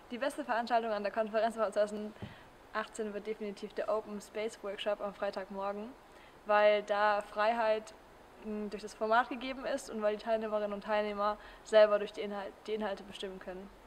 Die beste Veranstaltung an der Konferenzwoche 2018 wird definitiv der Open Space Workshop am Freitagmorgen, weil da Freiheit durch das Format gegeben ist und weil die Teilnehmerinnen und Teilnehmer selber durch die Inhalte bestimmen können.